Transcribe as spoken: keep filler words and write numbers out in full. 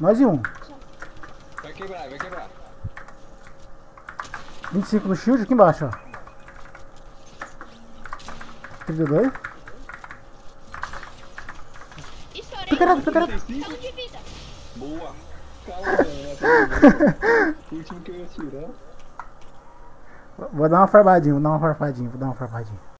Mais e um. Vai quebrar, vai quebrar. vinte e cinco no shield aqui embaixo, ó. trinta e dois. Estourei. Caralho, caralho. Saúde de vida. Boa. Calma, o último que eu ia tirar. Vou dar uma farpadinha, vou dar uma farpadinha, vou dar uma farpadinha.